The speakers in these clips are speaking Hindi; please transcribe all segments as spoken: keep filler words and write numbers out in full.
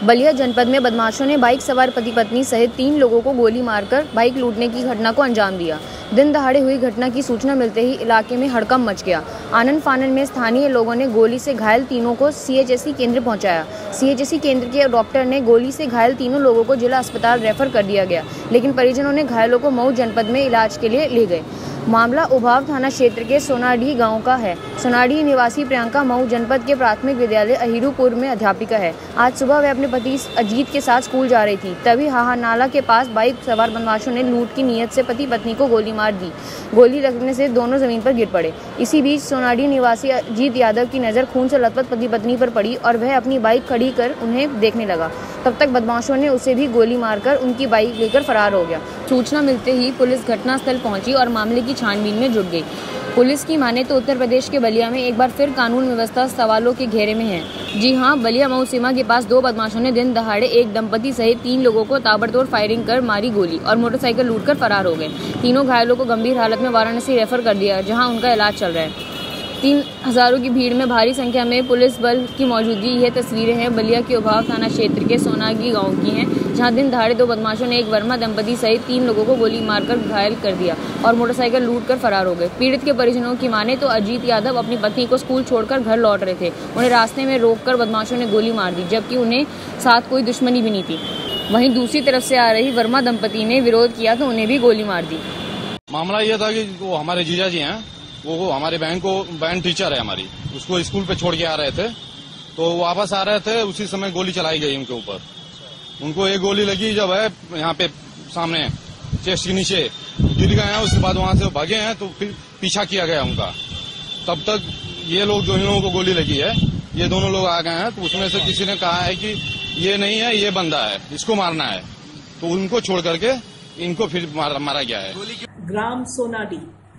बलिया जनपद में बदमाशों ने बाइक सवार पति पत्नी सहित तीन लोगों को गोली मारकर बाइक लूटने की घटना को अंजाम दिया। दिन दहाड़े हुई घटना की सूचना मिलते ही इलाके में हड़कंप मच गया। आनन फानन में स्थानीय लोगों ने गोली से घायल तीनों को सीएचसी केंद्र पहुंचाया। सीएचसी केंद्र के डॉक्टर ने गोली से घायल तीनों लोगों को जिला अस्पताल रेफर कर दिया गया, लेकिन परिजनों ने घायलों को मऊ जनपद में इलाज के लिए ले गए। मामला उभाव थाना क्षेत्र के सोनाडीह गांव का है। सोनाडीह निवासी प्रियंका मऊ जनपद के प्राथमिक विद्यालय अहिरूपुर में अध्यापिका है। आज सुबह वह अपने पति अजीत के साथ स्कूल जा रही थी, तभी हाहा नाला के पास बाइक सवार बदमाशों ने लूट की नीयत से पति पत्नी को गोली मार दी। गोली लगने से दोनों जमीन पर गिर पड़े। इसी बीच सोनाडीह निवासी अजीत यादव की नज़र खून से लथपथ पति पत्नी पर पड़ी और वह अपनी बाइक खड़ी कर उन्हें देखने लगा। तब तक बदमाशों ने उसे भी गोली मारकर उनकी बाइक लेकर फरार हो गया। सूचना मिलते ही पुलिस घटनास्थल पहुंची और मामले की छानबीन में जुट गई। पुलिस की माने तो उत्तर प्रदेश के बलिया में एक बार फिर कानून व्यवस्था सवालों के घेरे में है। जी हां, बलिया मऊ सीमा के पास दो बदमाशों ने दिन दहाड़े एक दंपति सहित तीन लोगों को ताबड़तोड़ फायरिंग कर मारी गोली और मोटरसाइकिल लूटकर फरार हो गए। तीनों घायलों को गंभीर हालत में वाराणसी रेफर कर दिया, जहां उनका इलाज चल रहा है। तीन हजारों की भीड़ में भारी संख्या में पुलिस बल की मौजूदगी। यह तस्वीरें हैं बलिया के उभाव थाना क्षेत्र के सोनागी गांव की हैं, जहां दिन दहाड़े दो बदमाशों ने एक वर्मा दंपति सहित तीन लोगों को गोली मारकर घायल कर दिया और मोटरसाइकिल लूटकर फरार हो गए। पीड़ित के परिजनों की माने तो अजीत यादव अपनी पत्नी को स्कूल छोड़कर घर लौट रहे थे। उन्हें रास्ते में रोककर बदमाशों ने गोली मार दी, जबकि उन्हें साथ कोई दुश्मनी भी नहीं थी। वहीं दूसरी तरफ से आ रही वर्मा दंपति ने विरोध किया तो उन्हें भी गोली मार दी। मामला यह था कि वो हमारे जीजा जी हैं, वो हमारे बहन को बहन टीचर है हमारी, उसको स्कूल पे छोड़ के आ रहे थे, तो वापस आ रहे थे, उसी समय गोली चलाई गई उनके ऊपर। उनको एक गोली लगी जब है यहाँ पे सामने चेस्ट के नीचे गिर गए हैं, उसके बाद वहां से भागे हैं, तो फिर पीछा किया गया उनका। तब तक ये लोग जो इन लोगों को गोली लगी है, ये दोनों लोग आ गए हैं, तो उसमें से किसी ने कहा है कि ये नहीं है, ये बंदा है, इसको मारना है, तो उनको छोड़ करके इनको फिर मारा, मारा गया है। ग्राम सोनाडी,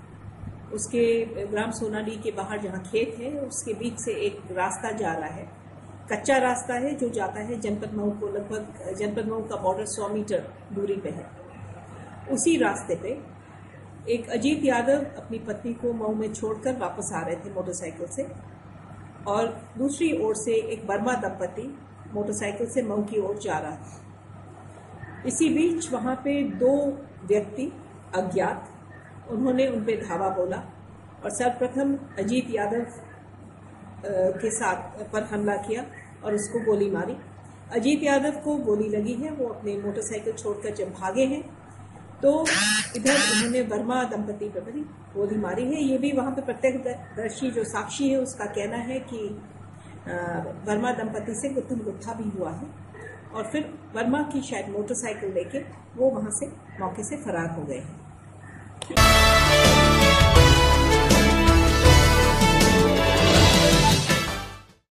उसके ग्राम सोनाडी के बाहर जहाँ खेत है उसके बीच से एक रास्ता जा रहा है, कच्चा रास्ता है जो जाता है जनपद मऊ को। लगभग जनपद मऊ का बॉर्डर सौ मीटर दूरी पे है। उसी रास्ते पे एक अजीत यादव अपनी पत्नी को मऊ में छोड़कर वापस आ रहे थे मोटरसाइकिल से, और दूसरी ओर से एक वर्मा दंपति मोटरसाइकिल से मऊ की ओर जा रहा था। इसी बीच वहां पे दो व्यक्ति अज्ञात, उन्होंने उन पे धावा बोला और सर्वप्रथम अजीत यादव के साथ पर हमला किया और उसको गोली मारी। अजीत यादव को गोली लगी है, वो अपने मोटरसाइकिल छोड़कर जब भागे हैं तो इधर उन्होंने वर्मा दंपति पर भी गोली मारी है। ये भी वहां पे प्रत्यक्षदर्शी जो साक्षी है उसका कहना है कि वर्मा दंपति से गुत्थम गुत्था भी हुआ है, और फिर वर्मा की शायद मोटरसाइकिल लेके वो वहां से मौके से फरार हो गए हैं।